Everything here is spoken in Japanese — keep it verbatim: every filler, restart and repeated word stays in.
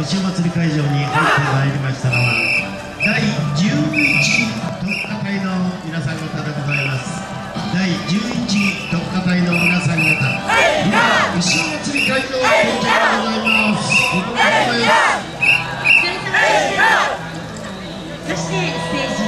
牛祭り会場に入ってまいりましたのはだいじゅういち特化隊の皆さん方でございます。だいじゅういち特化隊の皆さん方、今牛祭り会場到着でございます。ご苦労様です。 お疲れ様でした。そしてステージ